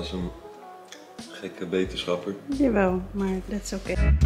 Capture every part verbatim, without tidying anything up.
als een gekke wetenschapper. Jawel, maar dat is oké. Okay.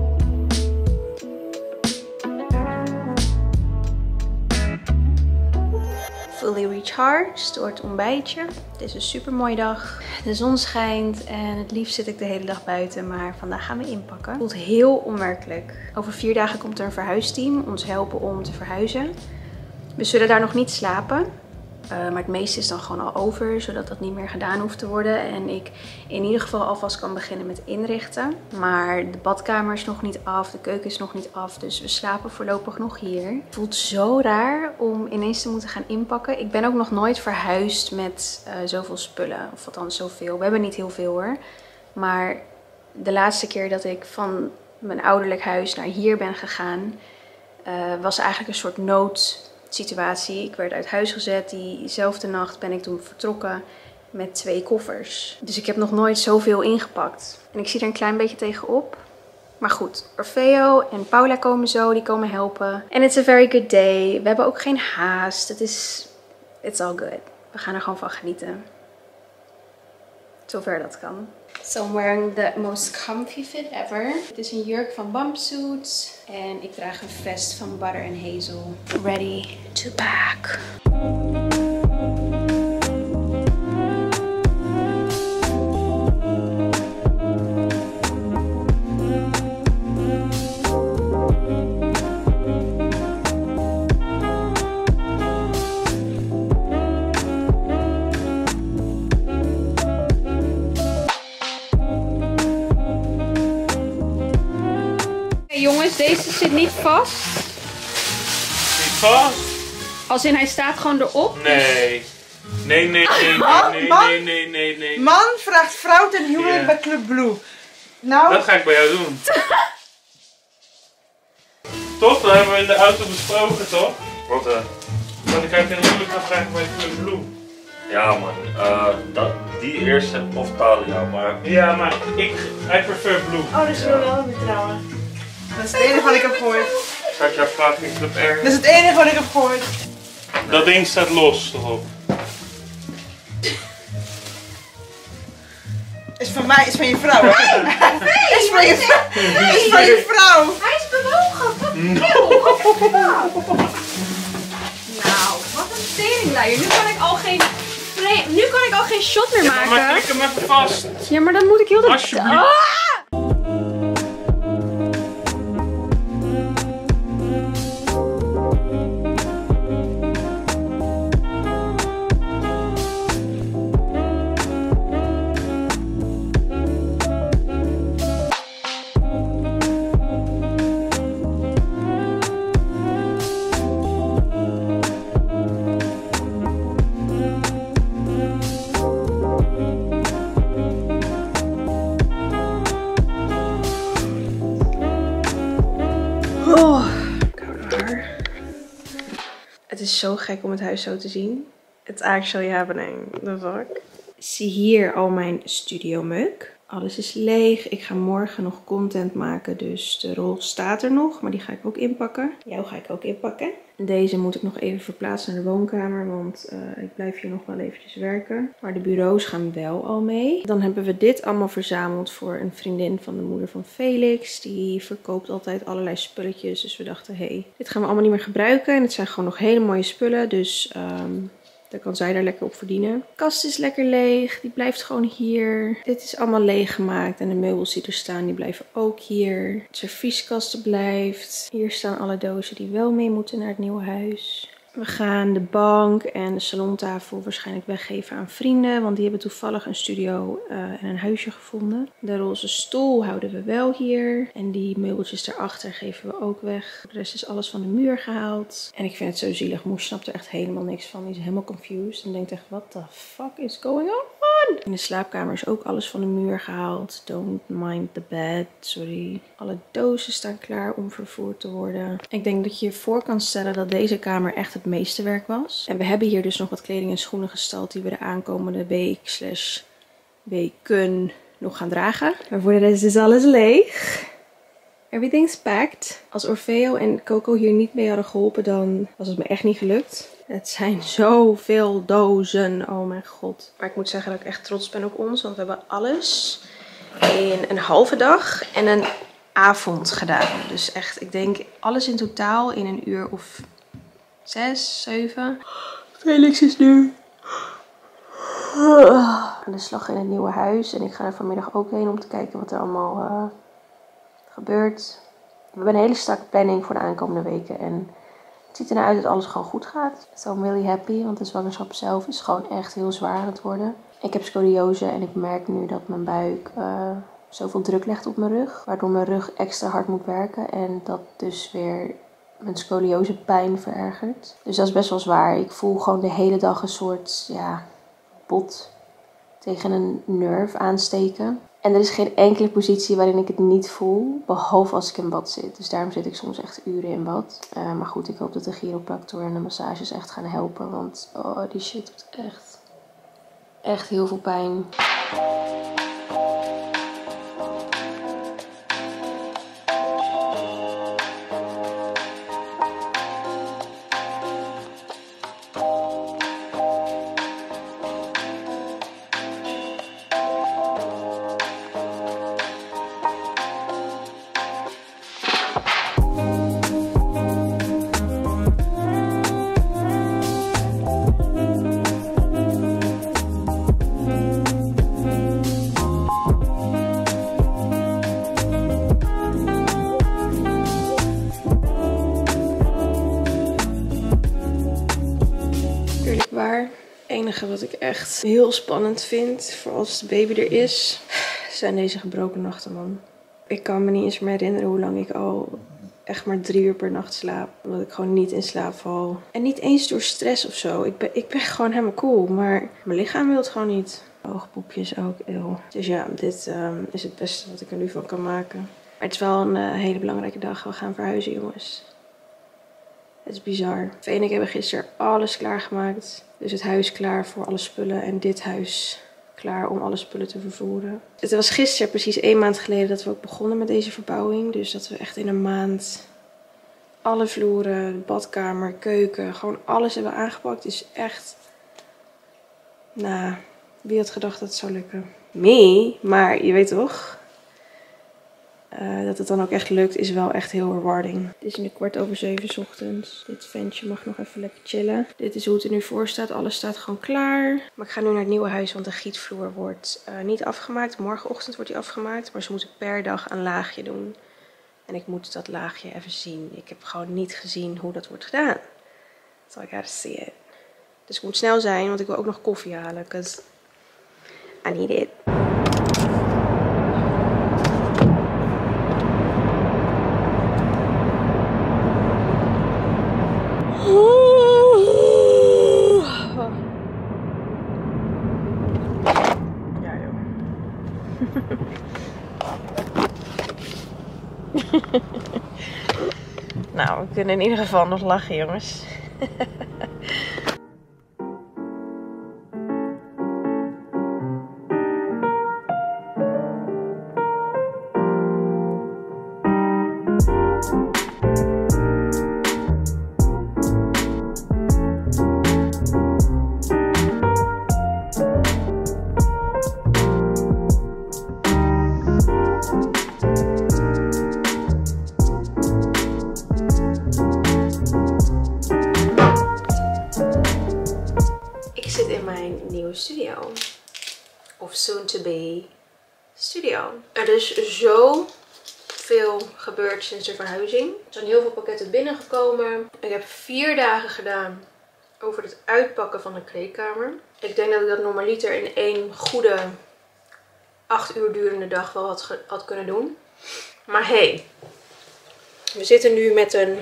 Fully recharged door het ontbijtje. Het is een super mooie dag. De zon schijnt en het liefst zit ik de hele dag buiten. Maar vandaag gaan we inpakken. Het voelt heel onwerkelijk. Over vier dagen komt er een verhuisteam ons helpen om te verhuizen. We zullen daar nog niet slapen. Uh, maar het meeste is dan gewoon al over, zodat dat niet meer gedaan hoeft te worden. En ik in ieder geval alvast kan beginnen met inrichten. Maar de badkamer is nog niet af, de keuken is nog niet af. Dus we slapen voorlopig nog hier. Het voelt zo raar om ineens te moeten gaan inpakken. Ik ben ook nog nooit verhuisd met uh, zoveel spullen. Of althans zoveel. We hebben niet heel veel hoor. Maar de laatste keer dat ik van mijn ouderlijk huis naar hier ben gegaan, uh, was eigenlijk een soort nood. Situatie. Ik werd uit huis gezet. Diezelfde nacht ben ik toen vertrokken met twee koffers. Dus ik heb nog nooit zoveel ingepakt. En ik zie er een klein beetje tegenop. Maar goed, Orfeo en Paula komen zo. Die komen helpen. En it's a very good day. We hebben ook geen haast. Het is... It's all good. We gaan er gewoon van genieten. Zover dat kan. So I'm wearing the most comfy fit ever. Het is een jurk van Bumpsuits. En ik draag een vest van Butter and Hazel. Ready to pack. Jongens, deze zit niet vast. Niet vast? Als in hij staat gewoon erop. Nee. Nee, nee, nee, Man, nee, man. nee, nee, nee, nee. Man vraagt vrouw ten huwelijk Ja. bij Club Blue. Nou, Dat ga ik bij jou doen. Toch? Dat hebben we in de auto besproken, toch? Wat eh? Dat ik uit een huwelijk ga vragen bij Club Blue. Ja man, uh, dat, die eerste of Thalia, maar... Ja, maar ik, I prefer Blue. oh, dus zullen we wel weer trouwen. Dat is het enige wat ik heb gehoord. Ga ik jou vragen in Club R? Dat is het enige wat ik heb gehoord. Dat ding staat los, toch op? Is van mij, is van je vrouw, hè? Nee, is van je vrouw. Is van je vrouw. Hij is bewogen. Nou, wat een teringleier. Nu kan ik al geen... Nee, nu kan ik al geen shot meer Ja, maar maken. klik hem even vast. Ja, maar dan moet ik heel de... Alsjeblieft. Ah! Oh, koude haar. Het is zo gek om het huis zo te zien. It's actually happening. The fuck? Zie hier al mijn studio muk. Alles is leeg. Ik ga morgen nog content maken. Dus de rol staat er nog. Maar die ga ik ook inpakken. Jou ga ik ook inpakken. Deze moet ik nog even verplaatsen naar de woonkamer. Want uh, ik blijf hier nog wel eventjes werken. Maar de bureaus gaan wel al mee. Dan hebben we dit allemaal verzameld voor een vriendin van de moeder van Felix. Die verkoopt altijd allerlei spulletjes. Dus we dachten, hé, hey, dit gaan we allemaal niet meer gebruiken. En het zijn gewoon nog hele mooie spullen. Dus... Um, Dan kan zij daar lekker op verdienen. De kast is lekker leeg. Die blijft gewoon hier. Dit is allemaal leeg gemaakt. En de meubels die er staan, die blijven ook hier. De servieskasten blijft. Hier staan alle dozen die wel mee moeten naar het nieuwe huis. We gaan de bank en de salontafel waarschijnlijk weggeven aan vrienden. Want die hebben toevallig een studio uh, en een huisje gevonden. De roze stoel houden we wel hier. En die meubeltjes daarachter geven we ook weg. De rest is alles van de muur gehaald. En ik vind het zo zielig. Moes snapt er echt helemaal niks van. Die is helemaal confused. En denkt echt, what the fuck is going on? In de slaapkamer is ook alles van de muur gehaald. Don't mind the bed. Sorry. Alle dozen staan klaar om vervoerd te worden. Ik denk dat je je voor kan stellen dat deze kamer echt het meeste werk was. En we hebben hier dus nog wat kleding en schoenen gestald die we de aankomende week slash weken nog gaan dragen. Maar voor de rest is alles leeg. Everything's packed. Als Orfeo en Coco hier niet mee hadden geholpen, dan was het me echt niet gelukt. Het zijn zoveel dozen. Oh mijn god. Maar ik moet zeggen dat ik echt trots ben op ons. Want we hebben alles in een halve dag en een avond gedaan. Dus echt, ik denk alles in totaal in een uur of zes, zeven. Felix is nu aan de slag in het nieuwe huis. En ik ga er vanmiddag ook heen om te kijken wat er allemaal uh, gebeurt. We hebben een hele strakke planning voor de aankomende weken. En het ziet ernaar uit dat alles gewoon goed gaat. So I'm really happy, want de zwangerschap zelf is gewoon echt heel zwaar aan het worden. Ik heb scoliose en ik merk nu dat mijn buik uh, zoveel druk legt op mijn rug. Waardoor mijn rug extra hard moet werken. En dat dus weer mijn scoliosepijn verergert. Dus dat is best wel zwaar. Ik voel gewoon de hele dag een soort ja, bot tegen een nerve aansteken. En er is geen enkele positie waarin ik het niet voel, behalve als ik in bad zit. Dus daarom zit ik soms echt uren in bad. Uh, maar goed, ik hoop dat de chiropractor en de massages echt gaan helpen. Want oh, die shit doet echt, echt heel veel pijn. Het enige wat ik echt heel spannend vind, voor als de baby er is, zijn deze gebroken nachten, man. Ik kan me niet eens meer herinneren hoe lang ik al echt maar drie uur per nacht slaap. Omdat ik gewoon niet in slaap val. En niet eens door stress of zo. Ik ben, ik ben gewoon helemaal cool, maar mijn lichaam wil het gewoon niet. Oogpoepjes ook, eeuw. Dus ja, dit um, is het beste wat ik er nu van kan maken. Maar het is wel een uh, hele belangrijke dag. We gaan verhuizen, jongens. Het is bizar. Vee en ik hebben gisteren alles klaargemaakt. Dus het huis klaar voor alle spullen en dit huis klaar om alle spullen te vervoeren. Het was gisteren precies één maand geleden dat we ook begonnen met deze verbouwing. Dus dat we echt in een maand alle vloeren, badkamer, keuken, gewoon alles hebben aangepakt. Is echt, nou, wie had gedacht dat het zou lukken? Me, maar je weet toch? Uh, dat het dan ook echt lukt, is wel echt heel rewarding. Het is nu kwart over zeven 's ochtends. Dit ventje mag nog even lekker chillen. Dit is hoe het er nu voor staat. Alles staat gewoon klaar. Maar ik ga nu naar het nieuwe huis, want de gietvloer wordt uh, niet afgemaakt. Morgenochtend wordt die afgemaakt. Maar ze moeten per dag een laagje doen. En ik moet dat laagje even zien. Ik heb gewoon niet gezien hoe dat wordt gedaan. So I gotta see it. Dus ik moet snel zijn, want ik wil ook nog koffie halen. Because I need it. Nou, we kunnen in ieder geval nog lachen, jongens. Studio. Of soon to be studio. Er is zo veel gebeurd sinds de verhuizing. Er zijn heel veel pakketten binnengekomen. Ik heb vier dagen gedaan over het uitpakken van de kleedkamer. Ik denk dat ik dat normaliter in één goede acht uur durende dag wel had, had kunnen doen. Maar hey, we zitten nu met een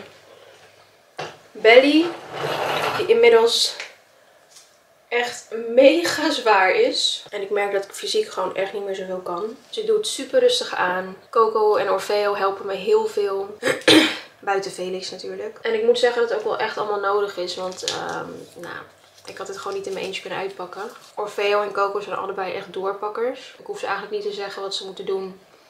belly die inmiddels echt mega zwaar is. En ik merk dat ik fysiek gewoon echt niet meer zoveel kan. Dus ik doe het super rustig aan. Coco en Orfeo helpen me heel veel. Buiten Felix natuurlijk. En ik moet zeggen dat het ook wel echt allemaal nodig is. Want um, nou, ik had het gewoon niet in mijn eentje kunnen uitpakken. Orfeo en Coco zijn allebei echt doorpakkers. Ik hoef ze eigenlijk niet te zeggen wat ze moeten doen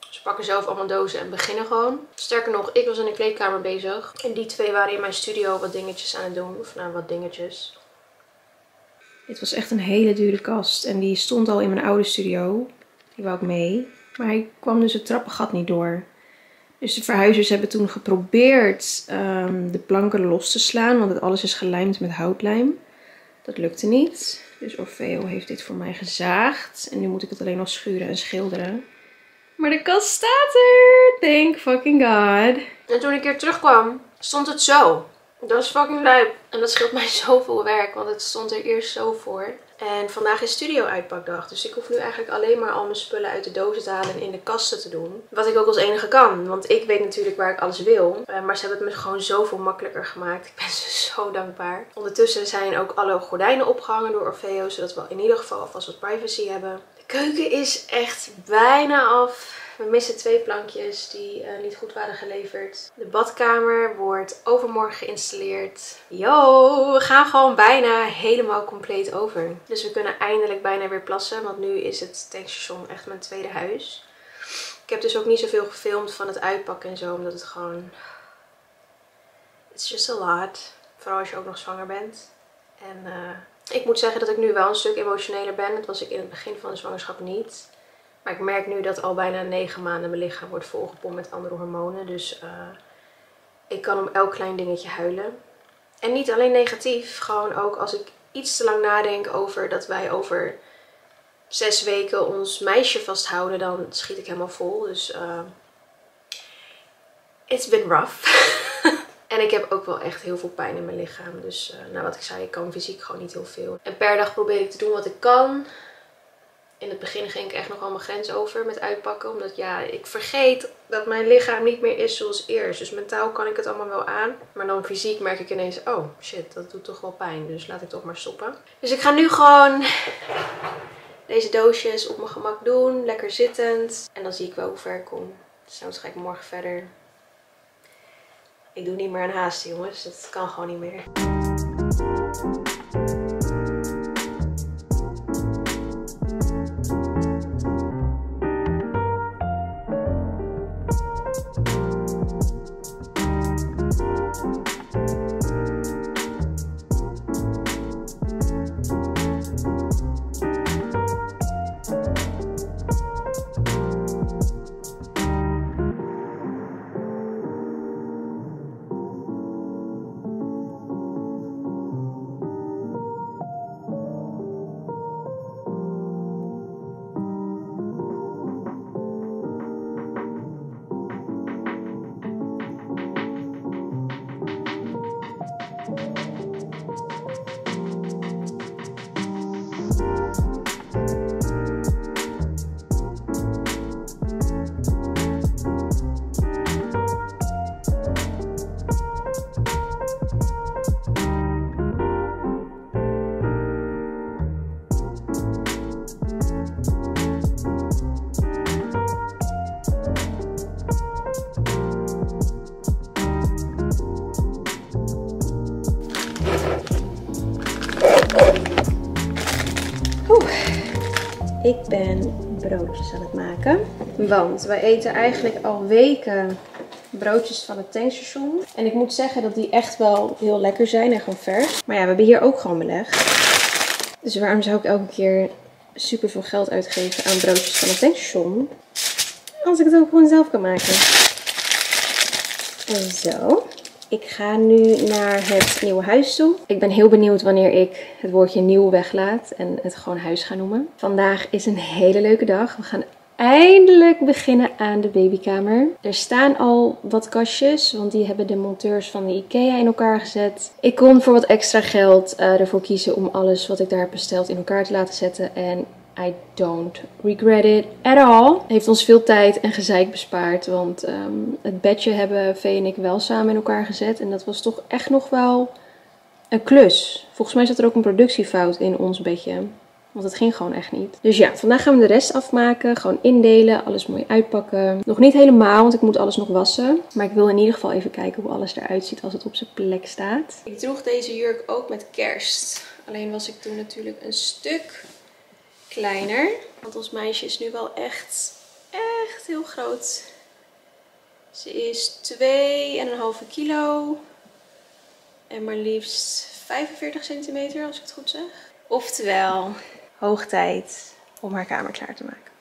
Ze pakken zelf allemaal dozen en beginnen gewoon. Sterker nog, ik was in de kleedkamer bezig. En die twee waren in mijn studio wat dingetjes aan het doen. Of nou, wat dingetjes. Dit was echt een hele dure kast. En die stond al in mijn oude studio. Die wou ik mee. Maar hij kwam dus het trappengat niet door. Dus de verhuizers hebben toen geprobeerd um, de planken los te slaan. Want het alles is gelijmd met houtlijm. Dat lukte niet. Dus Orfeo heeft dit voor mij gezaagd. En nu moet ik het alleen nog schuren en schilderen. Maar de kast staat er. Thank fucking god. En toen ik hier terugkwam, stond het zo. Dat is fucking lijp. En dat scheelt mij zoveel werk. Want het stond er eerst zo voor. En vandaag is studio uitpakdag. Dus ik hoef nu eigenlijk alleen maar al mijn spullen uit de dozen te halen en in de kasten te doen. Wat ik ook als enige kan. Want ik weet natuurlijk waar ik alles wil. Maar ze hebben het me gewoon zoveel makkelijker gemaakt. Ik ben ze zo dankbaar. Ondertussen zijn ook alle gordijnen opgehangen door Orfeo. Zodat we in ieder geval alvast wat privacy hebben. De keuken is echt bijna af. We missen twee plankjes die uh, niet goed waren geleverd. De badkamer wordt overmorgen geïnstalleerd. Yo, we gaan gewoon bijna helemaal compleet over. Dus we kunnen eindelijk bijna weer plassen. Want nu is het tankstation echt mijn tweede huis. Ik heb dus ook niet zoveel gefilmd van het uitpakken en zo. Omdat het gewoon... It's just a lot. Vooral als je ook nog zwanger bent. En uh, ik moet zeggen dat ik nu wel een stuk emotioneler ben. Dat was ik in het begin van de zwangerschap niet. Maar ik merk nu dat al bijna negen maanden mijn lichaam wordt volgepompt met andere hormonen. Dus uh, ik kan om elk klein dingetje huilen. En niet alleen negatief. Gewoon ook als ik iets te lang nadenk over dat wij over zes weken ons meisje vasthouden. Dan schiet ik helemaal vol. Dus uh, it's been rough. En ik heb ook wel echt heel veel pijn in mijn lichaam. Dus uh, nou wat ik zei, ik kan fysiek gewoon niet heel veel. En per dag probeer ik te doen wat ik kan. In het begin ging ik echt nog wel mijn grens over met uitpakken. Omdat ja, ik vergeet dat mijn lichaam niet meer is zoals eerst. Dus mentaal kan ik het allemaal wel aan. Maar dan fysiek merk ik ineens, oh shit, dat doet toch wel pijn. Dus laat ik toch maar stoppen. Dus ik ga nu gewoon deze doosjes op mijn gemak doen. Lekker zittend. En dan zie ik wel hoe ver ik kom. Dus dan ga ik morgen verder. Ik doe niet meer aan haasten, jongens. Dat kan gewoon niet meer. Ik ben broodjes aan het maken. Want wij eten eigenlijk al weken broodjes van het tankstation. En ik moet zeggen dat die echt wel heel lekker zijn en gewoon vers. Maar ja, we hebben hier ook gewoon beleg. Dus waarom zou ik elke keer super veel geld uitgeven aan broodjes van het tankstation? Als ik het ook gewoon zelf kan maken. En zo. Ik ga nu naar het nieuwe huis toe. Ik ben heel benieuwd wanneer ik het woordje nieuw weglaat en het gewoon huis ga noemen. Vandaag is een hele leuke dag. We gaan eindelijk beginnen aan de babykamer. Er staan al wat kastjes, want die hebben de monteurs van de IKEA in elkaar gezet. Ik kon voor wat extra geld uh, ervoor kiezen om alles wat ik daar heb besteld in elkaar te laten zetten. En I don't regret it at all. Het heeft ons veel tijd en gezeik bespaard. Want um, het bedje hebben Vee en ik wel samen in elkaar gezet. En dat was toch echt nog wel een klus. Volgens mij zat er ook een productiefout in ons bedje. Want het ging gewoon echt niet. Dus ja, vandaag gaan we de rest afmaken. Gewoon indelen, alles mooi uitpakken. Nog niet helemaal, want ik moet alles nog wassen. Maar ik wil in ieder geval even kijken hoe alles eruit ziet als het op zijn plek staat. Ik droeg deze jurk ook met kerst. Alleen was ik toen natuurlijk een stuk kleiner. Want ons meisje is nu wel echt echt heel groot. Ze is twee komma vijf kilo. En maar liefst vijfenveertig centimeter, als ik het goed zeg. Oftewel, hoog tijd om haar kamer klaar te maken.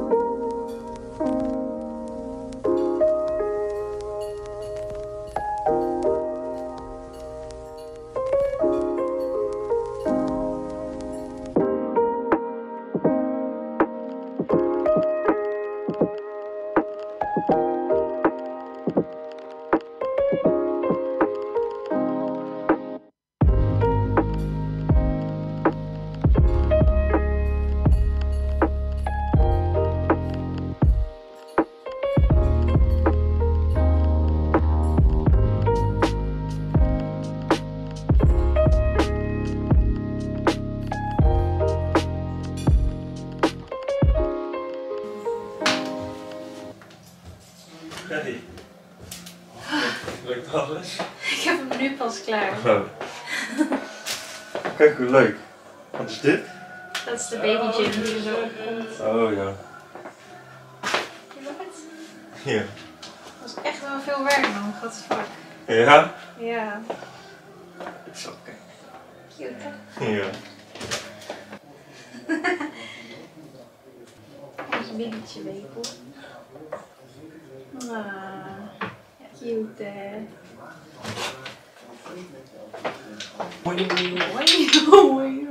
Hey. Lukt alles? Ik heb hem nu pas klaar. Oh. Kijk hoe leuk. Wat is dit? Dat is de baby gym die er zo opkomt. Oh ja. Je het? Ja. Dat is echt wel veel werk man, wat fuck. Ja? Ja. Het is oké. Cute hè? Ja. Ons babytje wekel. Ah, cute hè. Hoi. Hoi, hoi.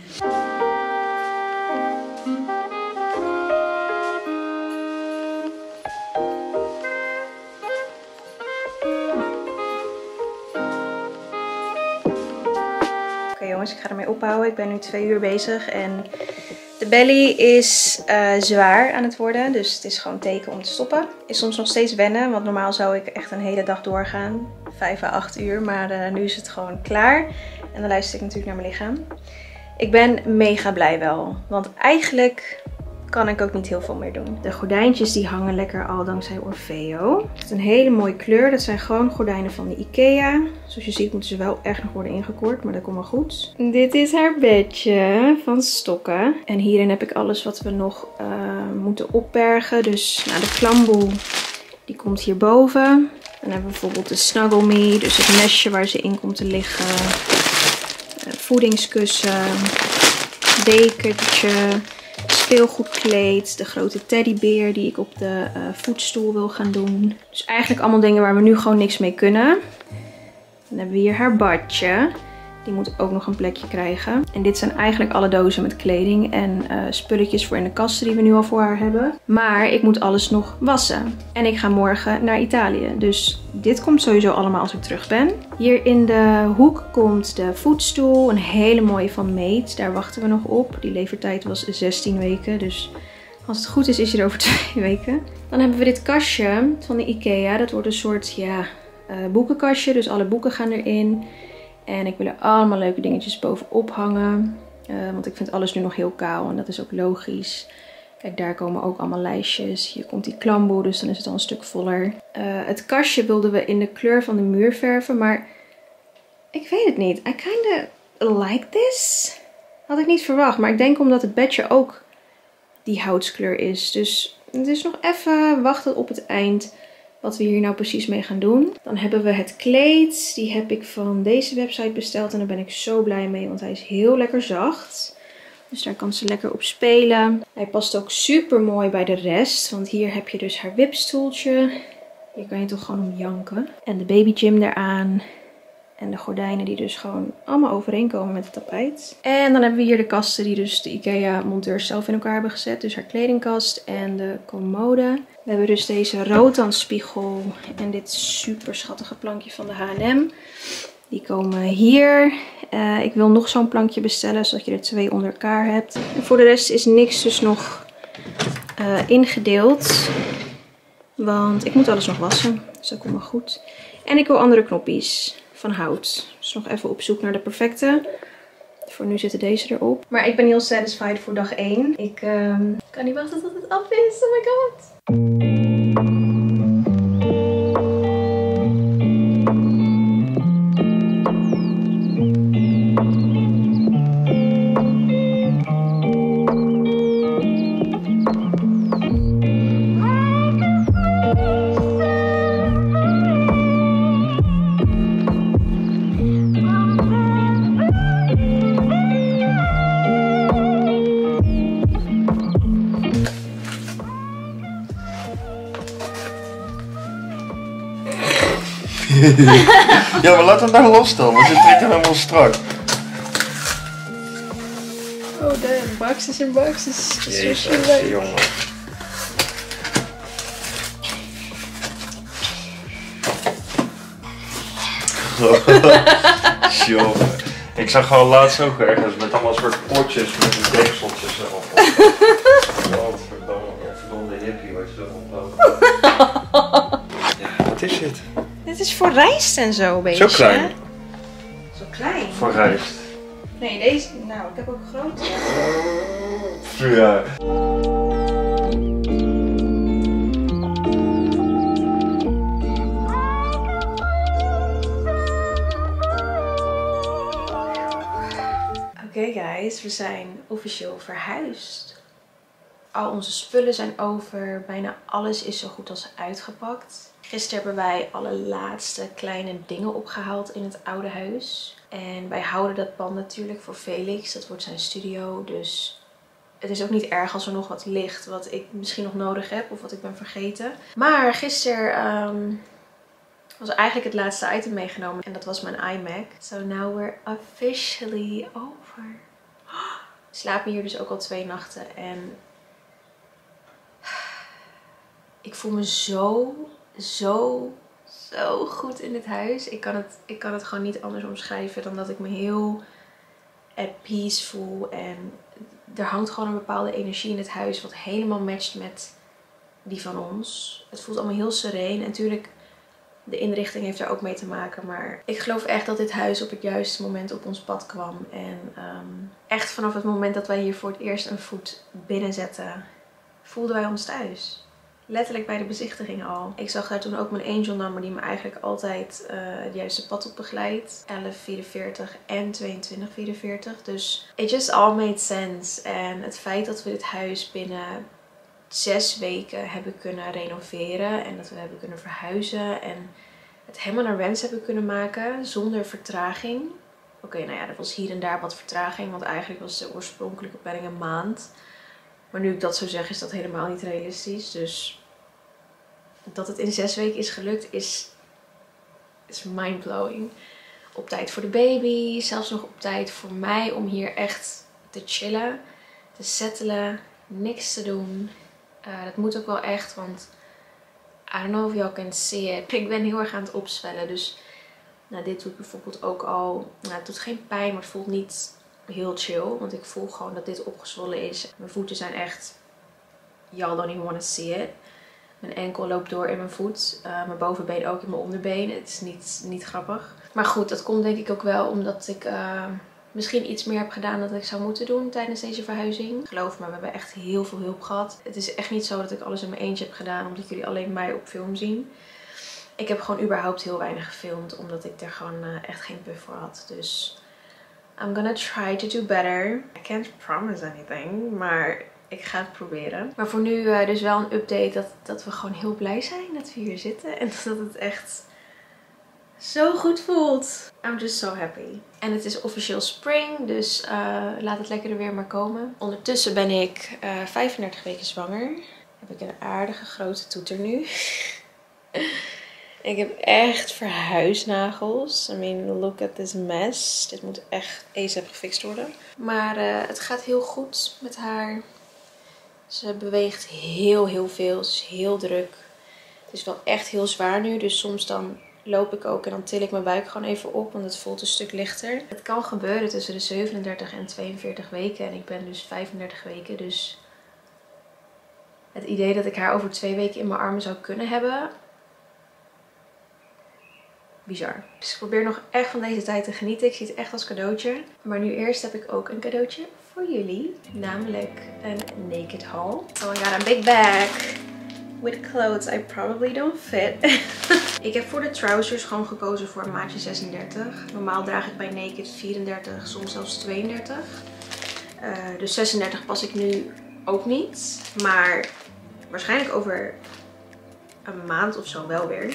Oké jongens, ik ga ermee ophouden. Ik ben nu twee uur bezig en de belly is uh, zwaar aan het worden. Dus het is gewoon teken om te stoppen. Is soms nog steeds wennen, want normaal zou ik echt een hele dag doorgaan. vijf à acht uur, maar uh, nu is het gewoon klaar. En dan luister ik natuurlijk naar mijn lichaam. Ik ben mega blij wel, want eigenlijk kan ik ook niet heel veel meer doen. De gordijntjes die hangen lekker al dankzij Orfeo. Het heeft een hele mooie kleur. Dat zijn gewoon gordijnen van de Ikea. Zoals je ziet moeten ze wel echt nog worden ingekort, maar dat komt wel goed. Dit is haar bedje van Stokken. En hierin heb ik alles wat we nog uh, moeten opbergen. Dus nou, de klamboe, die komt hierboven. Dan hebben we bijvoorbeeld de Snuggle Me, dus het nestje waar ze in komt te liggen. Uh, voedingskussen, dekentje, speelgoedkleed, de grote teddybeer die ik op de uh, voetstoel wil gaan doen. Dus eigenlijk allemaal dingen waar we nu gewoon niks mee kunnen. Dan hebben we hier haar badje. Die moet ook nog een plekje krijgen. En dit zijn eigenlijk alle dozen met kleding en uh, spulletjes voor in de kasten die we nu al voor haar hebben. Maar ik moet alles nog wassen. En ik ga morgen naar Italië. Dus dit komt sowieso allemaal als ik terug ben. Hier in de hoek komt de voetstoel. Een hele mooie van Meet. Daar wachten we nog op. Die levertijd was zestien weken. Dus als het goed is, is hij er over twee weken. Dan hebben we dit kastje van de Ikea. Dat wordt een soort ja, uh, boekenkastje. Dus alle boeken gaan erin. En ik wil er allemaal leuke dingetjes bovenop hangen. Uh, want ik vind alles nu nog heel kaal. En dat is ook logisch. Kijk, daar komen ook allemaal lijstjes. Hier komt die klamboe, dus dan is het al een stuk voller. Uh, het kastje wilden we in de kleur van de muur verven. Maar ik weet het niet. I kinda like this. Had ik niet verwacht. Maar ik denk omdat het bedje ook die houtskleur is. Dus het is nog even wachten op het eind. Wat we hier nou precies mee gaan doen. Dan hebben we het kleed. Die heb ik van deze website besteld. En daar ben ik zo blij mee. Want hij is heel lekker zacht. Dus daar kan ze lekker op spelen. Hij past ook super mooi bij de rest. Want hier heb je dus haar wipstoeltje. Hier kan je toch gewoon om janken. En de baby gym eraan. En de gordijnen die dus gewoon allemaal overeenkomen met het tapijt. En dan hebben we hier de kasten die dus de Ikea monteurs zelf in elkaar hebben gezet. Dus haar kledingkast en de commode. We hebben dus deze rotanspiegel en dit super schattige plankje van de H en M. Die komen hier. Uh, ik wil nog zo'n plankje bestellen, zodat je er twee onder elkaar hebt. En voor de rest is niks dus nog uh, ingedeeld. Want ik moet alles nog wassen. Dus dat komt wel goed. En ik wil andere knoppies van hout. Dus nog even op zoek naar de perfecte. Voor nu zitten deze erop. Maar ik ben heel satisfied voor dag één. Ik uh, kan niet wachten tot het af is. Oh my god. Ja, maar laat hem daar los dan, want je trekt hem helemaal strak. Oh, de boxes en boxes. Jezus, jongen. Jongen. Ik zag gewoon laatst ook ergens met allemaal soort potjes met een dekseltjes erop. Godverdomme, verdomde hippie wat je zo ontloopt. Ja, wat is dit? Dit is voor rijst en zo, een beetje. Zo klein. Zo klein? Voor rijst. Nee, deze... Nou, ik heb ook grote. Ja. Oké okay guys, we zijn officieel verhuisd. Al onze spullen zijn over, bijna alles is zo goed als uitgepakt. Gisteren hebben wij alle laatste kleine dingen opgehaald in het oude huis. En wij houden dat pand natuurlijk voor Felix, dat wordt zijn studio. Dus het is ook niet erg als er nog wat ligt wat ik misschien nog nodig heb of wat ik ben vergeten. Maar gisteren um, was eigenlijk het laatste item meegenomen en dat was mijn iMac. So now we're officially over. We slapen hier dus ook al twee nachten en ik voel me zo, zo, zo goed in dit huis. Ik kan het, ik kan het gewoon niet anders omschrijven dan dat ik me heel at peace voel. En er hangt gewoon een bepaalde energie in het huis wat helemaal matcht met die van ons. Het voelt allemaal heel sereen. En natuurlijk, de inrichting heeft er ook mee te maken. Maar ik geloof echt dat dit huis op het juiste moment op ons pad kwam. En um, echt vanaf het moment dat wij hier voor het eerst een voet binnenzetten, voelden wij ons thuis. Letterlijk bij de bezichtiging al. Ik zag daar toen ook mijn angel number die me eigenlijk altijd uh, het juiste pad op begeleidt. elf vierenveertig en tweeëntwintig vierenveertig. Dus it just all made sense. En het feit dat we dit huis binnen zes weken hebben kunnen renoveren. En dat we hebben kunnen verhuizen. En het helemaal naar wens hebben kunnen maken zonder vertraging. Oké, okay, nou ja, er was hier en daar wat vertraging. Want eigenlijk was de oorspronkelijke planning een maand. Maar nu ik dat zo zeg is dat helemaal niet realistisch. Dus dat het in zes weken is gelukt is, is mindblowing. Op tijd voor de baby. Zelfs nog op tijd voor mij om hier echt te chillen. Te settelen. Niks te doen. Uh, dat moet ook wel echt. Want I don't know if y'all can see it. Ik ben heel erg aan het opzwellen. Dus nou, dit doet bijvoorbeeld ook al. Nou, het doet geen pijn. Maar het voelt niet heel chill. Want ik voel gewoon dat dit opgezwollen is. Mijn voeten zijn echt... Y'all don't even want to see it. Mijn enkel loopt door in mijn voet. Uh, mijn bovenbeen ook in mijn onderbeen. Het is niet, niet grappig. Maar goed, dat komt denk ik ook wel omdat ik uh, misschien iets meer heb gedaan dan ik zou moeten doen tijdens deze verhuizing. Geloof me, we hebben echt heel veel hulp gehad. Het is echt niet zo dat ik alles in mijn eentje heb gedaan omdat jullie alleen mij op film zien. Ik heb gewoon überhaupt heel weinig gefilmd omdat ik er gewoon uh, echt geen puff voor had. Dus I'm gonna try to do better. I can't promise anything, maar ik ga het proberen. Maar voor nu uh, dus wel een update dat, dat we gewoon heel blij zijn dat we hier zitten. En dat het echt zo goed voelt. I'm just so happy. En het is officieel spring, dus uh, laat het lekker er weer maar komen. Ondertussen ben ik uh, vijfendertig weken zwanger. Heb ik een aardige grote toeter nu. Ik heb echt verhuisnagels. I mean, look at this mess. Dit moet echt ASAP gefixt worden. Maar uh, het gaat heel goed met haar. Ze beweegt heel heel veel. Ze is heel druk. Het is wel echt heel zwaar nu. Dus soms dan loop ik ook en dan til ik mijn buik gewoon even op. Want het voelt een stuk lichter. Het kan gebeuren tussen de zevenendertig en tweeënveertig weken. En ik ben dus vijfendertig weken. Dus het idee dat ik haar over twee weken in mijn armen zou kunnen hebben... Bizar. Dus ik probeer nog echt van deze tijd te genieten. Ik zie het echt als cadeautje. Maar nu eerst heb ik ook een cadeautje voor jullie. Namelijk een naked haul. So I got a big bag with clothes I probably don't fit. Ik heb voor de trousers gewoon gekozen voor een maatje zesendertig. Normaal draag ik bij Naked vierendertig, soms zelfs tweeëndertig. Uh, dus zesendertig pas ik nu ook niet. Maar waarschijnlijk over een maand of zo wel weer.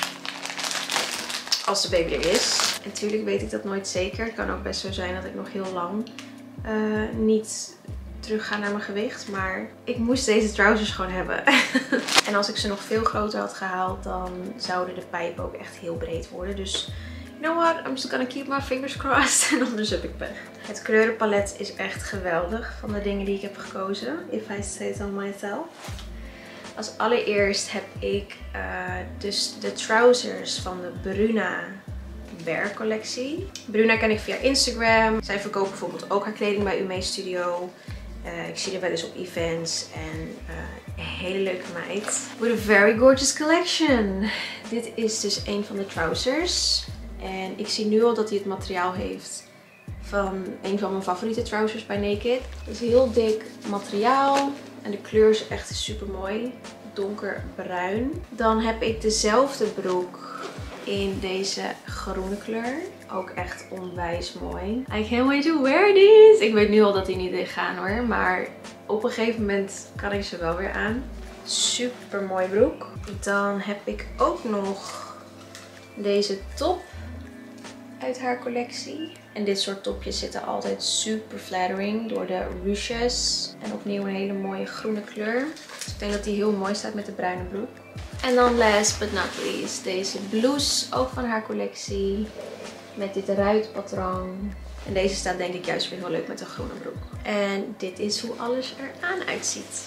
Als de baby er is. En natuurlijk weet ik dat nooit zeker. Het kan ook best zo zijn dat ik nog heel lang uh, niet teruggaan naar mijn gewicht. Maar ik moest deze trousers gewoon hebben. En als ik ze nog veel groter had gehaald, dan zouden de pijpen ook echt heel breed worden. Dus you know what, I'm just gonna keep my fingers crossed. En anders heb ik pech. Het kleurenpalet is echt geweldig van de dingen die ik heb gekozen. If I say so myself. Als allereerst heb ik uh, dus de trousers van de Bruna Bear collectie. Bruna ken ik via Instagram. Zij verkoopt bijvoorbeeld ook haar kleding bij Ume Studio. Uh, ik zie er wel eens op events en uh, een hele leuke meid. With a very gorgeous collection. Dit is dus een van de trousers. En ik zie nu al dat hij het materiaal heeft van een van mijn favoriete trousers bij Naked. Het is heel dik materiaal en de kleur is echt super mooi. Donkerbruin. Dan heb ik dezelfde broek in deze groene kleur. Ook echt onwijs mooi. I can't wait to wear these. Ik weet nu al dat die niet dicht gaan hoor. Maar op een gegeven moment kan ik ze wel weer aan. Super mooi broek. Dan heb ik ook nog deze top uit haar collectie. En dit soort topjes zitten altijd super flattering door de ruches. En opnieuw een hele mooie groene kleur. Dus ik denk dat die heel mooi staat met de bruine broek. En dan last but not least deze blouse, ook van haar collectie. Met dit ruitpatroon. En deze staat denk ik juist weer heel leuk met een groene broek. En dit is hoe alles eraan uitziet.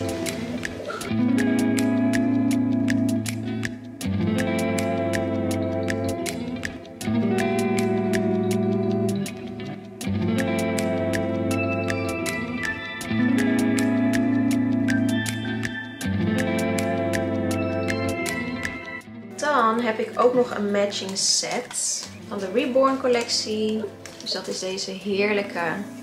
Dan heb ik ook nog een matching set van de Reborn collectie. Dus dat is deze heerlijke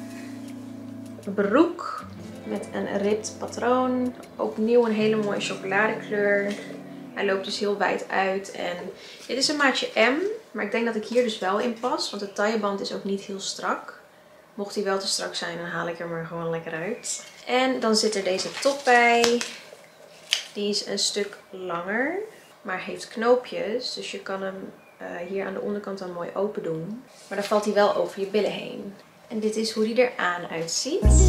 broek met een ripped patroon. Opnieuw een hele mooie chocoladekleur. Hij loopt dus heel wijd uit. En dit is een maatje M. Maar ik denk dat ik hier dus wel in pas. Want de tailleband is ook niet heel strak. Mocht hij wel te strak zijn, dan haal ik hem er gewoon lekker uit. En dan zit er deze top bij. Die is een stuk langer. Maar heeft knoopjes. Dus je kan hem uh, hier aan de onderkant dan mooi open doen. Maar dan valt hij wel over je billen heen. En dit is hoe hij eraan uitziet.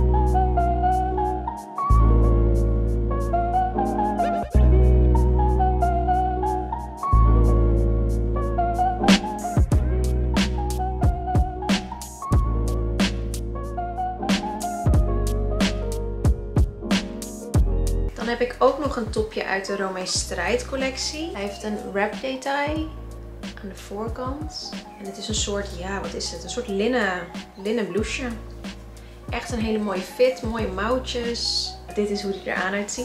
Dan heb ik ook nog een topje uit de Romee Strijd collectie. Hij heeft een wrap detail aan de voorkant. En het is een soort, ja wat is het? Een soort linnen, linnen blouseje. Echt een hele mooie fit, mooie mouwtjes. Dit is hoe hij eraan uitziet.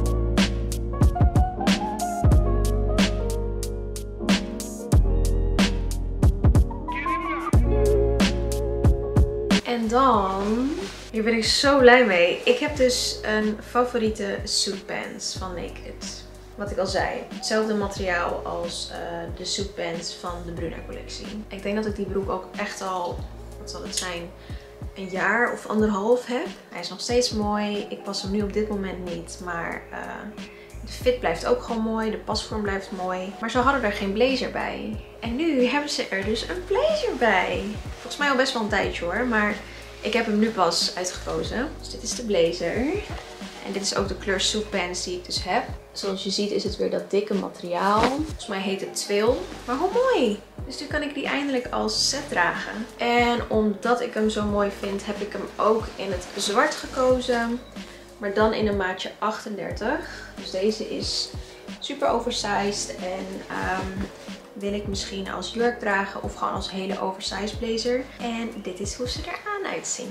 En dan, hier ben ik zo blij mee. Ik heb dus een favoriete suitpants van Naked. Wat ik al zei, hetzelfde materiaal als uh, de suitpants van de Bruna collectie. Ik denk dat ik die broek ook echt al, wat zal het zijn, een jaar of anderhalf heb. Hij is nog steeds mooi. Ik pas hem nu op dit moment niet, maar uh, de fit blijft ook gewoon mooi. De pasvorm blijft mooi. Maar ze hadden er geen blazer bij. En nu hebben ze er dus een blazer bij. Volgens mij al best wel een tijdje hoor, maar ik heb hem nu pas uitgekozen. Dus dit is de blazer. En dit is ook de kleur suitpants die ik dus heb. Zoals je ziet is het weer dat dikke materiaal. Volgens mij heet het twil. Maar hoe mooi! Dus nu kan ik die eindelijk als set dragen. En omdat ik hem zo mooi vind, heb ik hem ook in het zwart gekozen. Maar dan in een maatje achtendertig. Dus deze is super oversized. En um, wil ik misschien als jurk dragen of gewoon als hele oversized blazer. En dit is hoe ze eraan uitzien.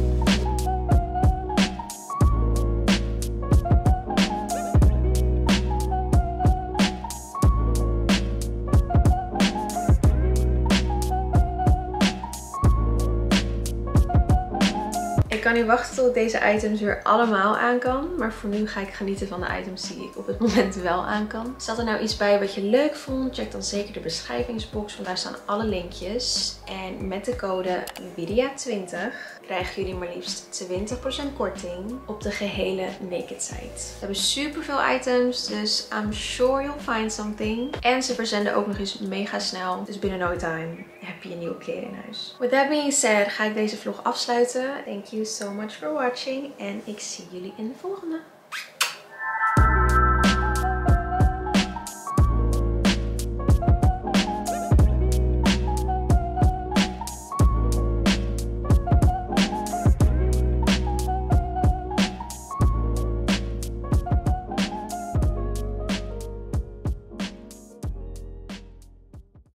Ik kan niet wachten tot ik deze items weer allemaal aan kan. Maar voor nu ga ik genieten van de items die ik op het moment wel aan kan. Zat er nou iets bij wat je leuk vond? Check dan zeker de beschrijvingsbox, want daar staan alle linkjes. En met de code Widia twintig krijgen jullie maar liefst twintig procent korting op de gehele Naked site. Ze hebben super veel items, dus I'm sure you'll find something. En ze verzenden ook nog eens mega snel, dus binnen no time heb je een nieuwe kleding in huis. With that being said, ga ik deze vlog afsluiten. Thank you so much for watching en ik zie jullie in de volgende.